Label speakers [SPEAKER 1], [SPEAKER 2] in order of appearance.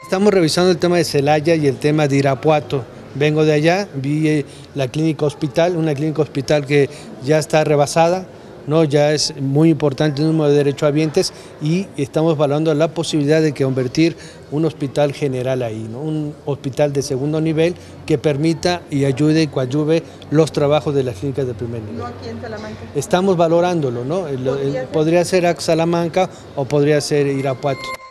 [SPEAKER 1] Estamos revisando el tema de Celaya y el tema de Irapuato. Vengo de allá, vi la clínica hospital, una clínica hospital que ya está rebasada, ¿no? Ya es muy importante el número de derechohabientes y estamos valorando la posibilidad de convertir un hospital general ahí, ¿no? Un hospital de segundo nivel que permita y ayude y coadyuve los trabajos de las clínicas de primer nivel.
[SPEAKER 2] ¿No aquí en Salamanca?
[SPEAKER 1] Estamos valorándolo, ¿no? Podría ser Salamanca o podría ser Irapuato.